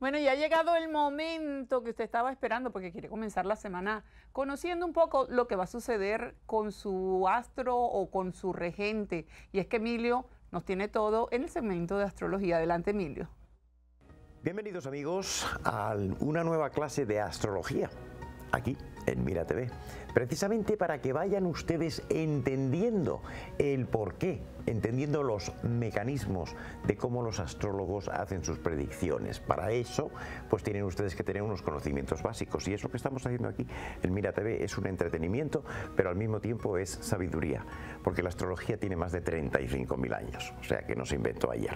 Bueno, ya ha llegado el momento que usted estaba esperando porque quiere comenzar la semana conociendo un poco lo que va a suceder con su astro o con su regente. Y es que Emilio nos tiene todo en el segmento de astrología. Adelante, Emilio. Bienvenidos amigos a una nueva clase de astrología aquí en Mira TV, precisamente para que vayan ustedes entendiendo el porqué, entendiendo los mecanismos de cómo los astrólogos hacen sus predicciones. Para eso, pues tienen ustedes que tener unos conocimientos básicos, y es lo que estamos haciendo aquí en Mira TV. Es un entretenimiento, pero al mismo tiempo es sabiduría, porque la astrología tiene más de 35.000 años, o sea que no se inventó ayer.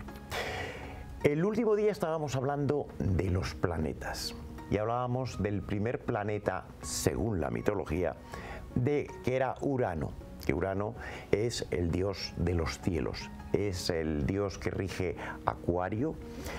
El último día estábamos hablando de los planetas y hablábamos del primer planeta, según la mitología, que era Urano, que Urano es el dios de los cielos, es el dios que rige Acuario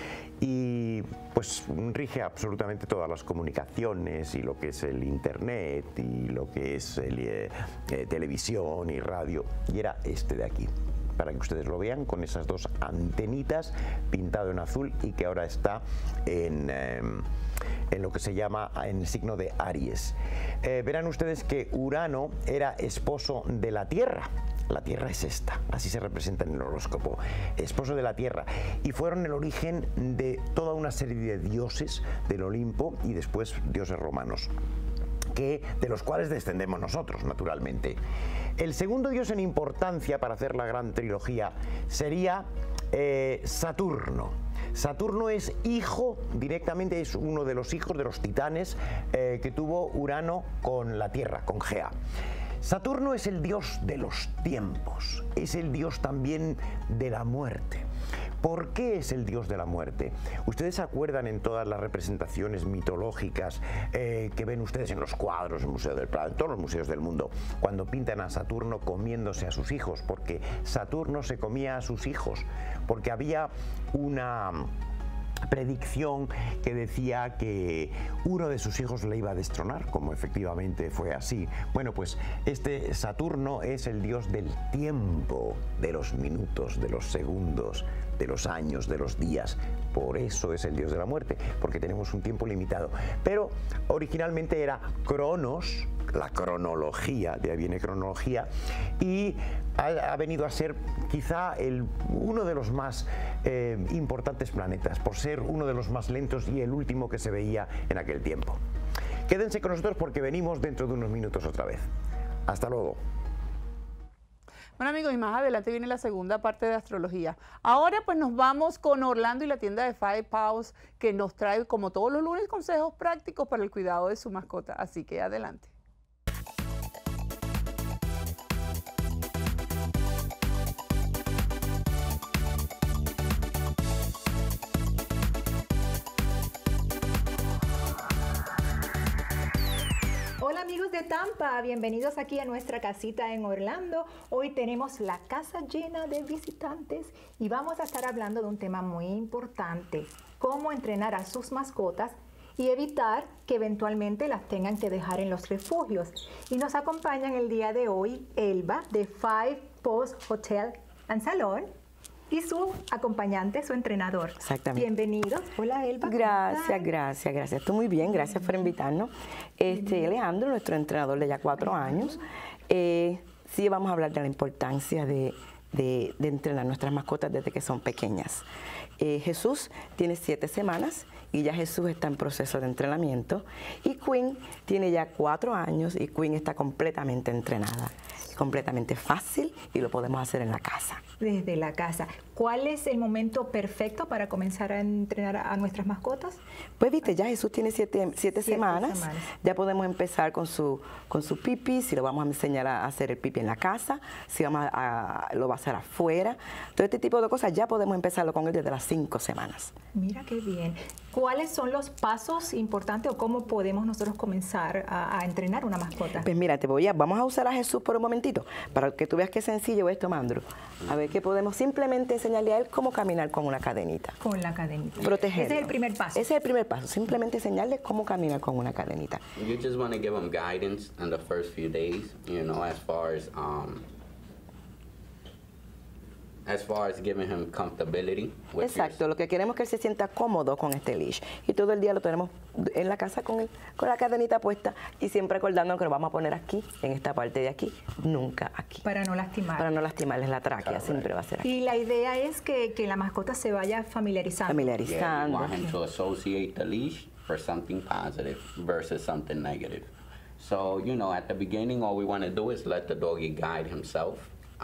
y pues rige absolutamente todas las comunicaciones y lo que es el internet y lo que es televisión y radio, y era este de aquí, para que ustedes lo vean, con esas dos antenitas pintado en azul y que ahora está en lo que se llama en el signo de Aries. Verán ustedes que Urano era esposo de la Tierra. La Tierra es esta, así se representa en el horóscopo, esposo de la Tierra, y fueron el origen de toda una serie de dioses del Olimpo y después dioses romanos, de los cuales descendemos nosotros, naturalmente. El segundo dios en importancia para hacer la gran trilogía sería Saturno. Saturno es hijo, directamente es uno de los hijos de los titanes que tuvo Urano con la Tierra, con Gea. Saturno es el dios de los tiempos, es el dios también de la muerte. ¿Por qué es el dios de la muerte? Ustedes se acuerdan en todas las representaciones mitológicas que ven ustedes en los cuadros, en el Museo del Prado, en todos los museos del mundo, cuando pintan a Saturno comiéndose a sus hijos, porque Saturno se comía a sus hijos, porque había una predicción que decía que uno de sus hijos le iba a destronar, como efectivamente fue así. Bueno, pues este Saturno es el dios del tiempo, de los minutos, de los segundos, de los años, de los días. Por eso es el dios de la muerte, porque tenemos un tiempo limitado. Pero originalmente era Cronos, la cronología, de ahí viene cronología, y ha venido a ser quizá uno de los más importantes planetas, por ser uno de los más lentos y el último que se veía en aquel tiempo. Quédense con nosotros porque venimos dentro de unos minutos otra vez. Hasta luego. Bueno amigos, y más adelante viene la segunda parte de astrología. Ahora pues nos vamos con Orlando y la tienda de Five Paws, que nos trae como todos los lunes consejos prácticos para el cuidado de su mascota. Así que adelante. Hola amigos de Tampa, bienvenidos aquí a nuestra casita en Orlando. Hoy tenemos la casa llena de visitantes y vamos a estar hablando de un tema muy importante: cómo entrenar a sus mascotas y evitar que eventualmente las tengan que dejar en los refugios. Y nos acompañan el día de hoy Elba de Five Paws Hotel and Salon y su acompañante, su entrenador. Exactamente. Bienvenidos. Hola Elba. Gracias. Estoy muy bien, gracias por invitarnos. Alejandro, nuestro entrenador de ya 4 años. Sí, vamos a hablar de la importancia de entrenar nuestras mascotas desde que son pequeñas. Jesús tiene 7 semanas y ya Jesús está en proceso de entrenamiento, y Queen tiene ya 4 años y Queen está completamente entrenada. Completamente fácil y lo podemos hacer en la casa. Desde la casa. ¿Cuál es el momento perfecto para comenzar a entrenar a nuestras mascotas? Pues viste, ya Jesús tiene 7 semanas. Ya podemos empezar con su pipí, si lo vamos a enseñar a hacer el pipí en la casa, si lo va a hacer afuera. Todo este tipo de cosas ya podemos empezarlo con él desde las 5 semanas. Mira qué bien. ¿Cuáles son los pasos importantes o cómo podemos nosotros comenzar a entrenar una mascota? Pues mira, vamos a usar a Jesús por un momentito, para que tú veas qué sencillo es esto, Mandro. A ver qué podemos simplemente enseñarle a él cómo caminar con una cadenita. Con la cadenita. Protegerlo. Ese es el primer paso. Ese es el primer paso, simplemente enseñarle cómo caminar con una cadenita. You just want to give them guidance in the first few days, you know, as far as as far as giving him comfortability. With Exacto, lo que queremos es que él se sienta cómodo con este leash. Y todo el día lo tenemos en la casa con la cadenita puesta y siempre recordando que lo vamos a poner aquí, en esta parte de aquí, nunca aquí. Para no lastimar. Para no lastimarles la tráquea, siempre va a ser aquí. Y la idea es que la mascota se vaya familiarizando. Yeah, you Familiarizando. want him to associate the leash for something positive versus something negative. So, you know, at the beginning, all we want to do is let the doggy guide himself.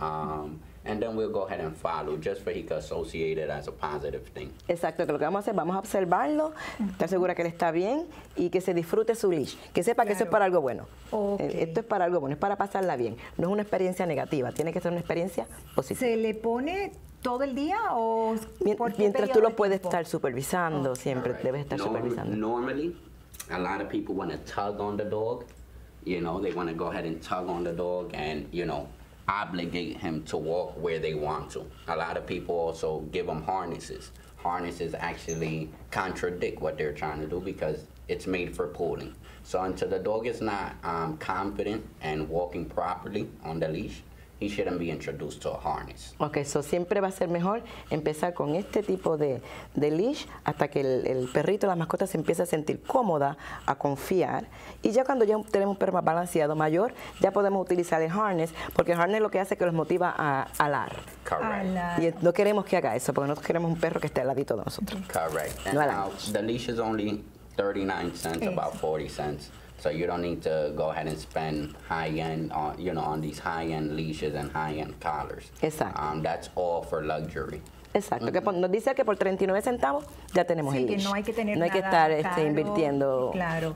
And then we'll go ahead and follow just for he can associate it as a positive thing. Exacto, que lo que vamos a hacer, vamos a observarlo, estar segura que él está bien y que se disfrute su leash, que sepa que eso es para algo bueno. Esto es para algo bueno, es para pasarla bien, no es una experiencia negativa, tiene que ser una experiencia positiva. ¿Se le pone todo el día o por qué Mientras tú periodo lo de puedes tiempo? estar supervisando, siempre debes estar supervisando. Normally, a lot of people want to tug on the dog. You know, they want to go ahead and tug on the dog and, you know, obligate him to walk where they want to. A lot of people also give them harnesses. Harnesses actually contradict what they're trying to do because it's made for pulling. So until the dog is not confident and walking properly on the leash, he shouldn't be introduced to a harness. Ok, so siempre va a ser mejor empezar con este tipo de leash hasta que el perrito, la mascota se empiece a sentir cómoda, a confiar. Y ya cuando ya tenemos un perro más balanceado, mayor, ya podemos utilizar el harness, porque el harness lo que hace es que los motiva a alar. Correct. Y no queremos que haga eso, porque nosotros queremos un perro que esté al ladito de nosotros. Correct. And No now alarms. the leash is only 39 cents, about 40 cents. So you don't need to go ahead and spend high-end, you know, on these high-end leashes and high-end collars. Exacto. That's all for luxury. Exacto, que nos dice que por 39 centavos ya tenemos el Que leash. no hay que tener no hay que nada estar caro. invirtiendo. Claro.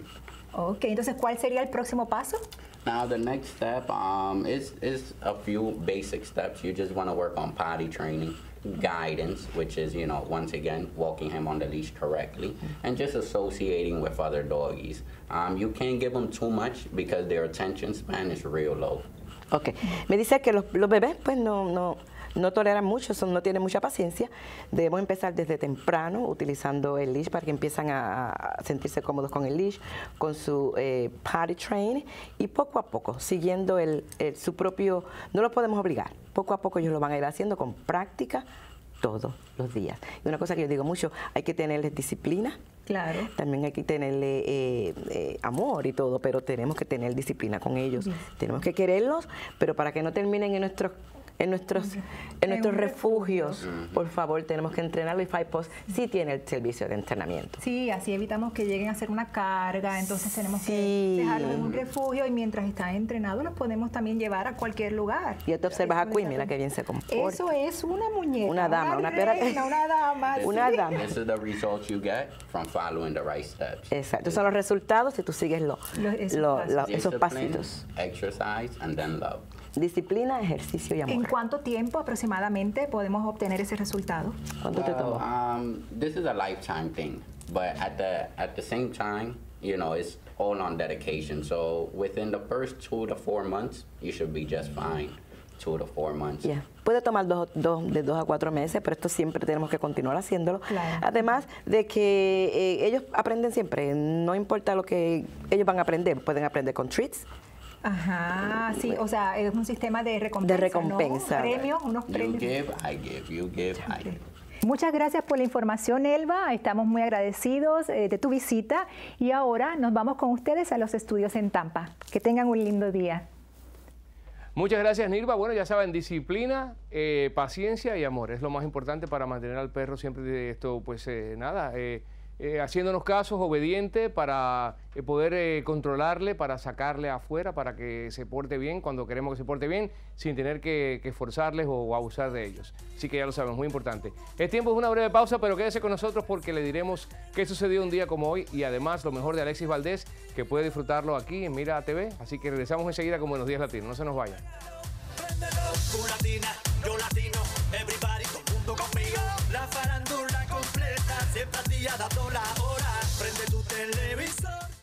Ok, entonces, ¿cuál sería el próximo paso? Now the next step is a few basic steps. You just want to work on potty training, guidance, which is, you know, once again, walking him on the leash correctly, and just associating with other doggies. You can't give them too much because their attention span is real low. Ok, me dice que los bebés pues no toleran mucho, no tienen mucha paciencia. Debemos empezar desde temprano utilizando el leash para que empiezan a sentirse cómodos con el leash, con su potty train y poco a poco, siguiendo su propio, no lo podemos obligar, poco a poco ellos lo van a ir haciendo con práctica todos los días. Y una cosa que yo digo mucho, hay que tenerles disciplina. Claro. También hay que tenerle amor y todo, pero tenemos que tener disciplina con ellos. Tenemos que quererlos, pero para que no terminen en nuestros refugios, por favor, tenemos que entrenarlo y Five Post sí tiene el servicio de entrenamiento. Sí, así evitamos que lleguen a hacer una carga, entonces tenemos que dejarlos en un refugio y mientras están entrenados los podemos también llevar a cualquier lugar. Y te observas a Queen, mira que bien se comporta. Eso es una muñeca. Una dama, una perra. Una dama. Una sí. dama. This is the results you get from following the right steps. Exacto, son los resultados si tú sigues esos pasitos. Exercise, and then love. Disciplina, ejercicio y ¿En amor. cuánto tiempo aproximadamente podemos obtener ese resultado? ¿Cuánto te tomó? This is a lifetime thing, but at the same time, you know, it's all on dedication. So within the first 2 to 4 months, you should be just fine. 2 to 4 months. Yeah. Puede tomar de 2 a 4 meses, pero esto siempre tenemos que continuar haciéndolo. Claro. Además de que ellos aprenden siempre, no importa lo que ellos van a aprender, pueden aprender con treats. Ajá, sí, o sea, es un sistema de recompensa, De recompensa. ¿no? Premios, unos You premios. give, I give. You give, I give. Muchas gracias por la información, Elba. Estamos muy agradecidos de tu visita y ahora nos vamos con ustedes a los estudios en Tampa. Que tengan un lindo día. Muchas gracias, Nirva. Bueno, ya saben, disciplina, paciencia y amor. Es lo más importante para mantener al perro siempre de esto, pues haciéndonos casos, obediente, para poder controlarle, para sacarle afuera, para que se porte bien cuando queremos que se porte bien, sin tener que esforzarles o abusar de ellos. Así que ya lo saben, muy importante. Es tiempo de una breve pausa, pero quédese con nosotros porque le diremos qué sucedió un día como hoy y además lo mejor de Alexis Valdés, que puede disfrutarlo aquí en Mira TV. Así que regresamos enseguida con Buenos Días Latinos. No se nos vayan. Tú latina, yo latino, everybody, todo el mundo conmigo. La farándula completa, siempre a ti ya dado la hora. Prende tu televisor.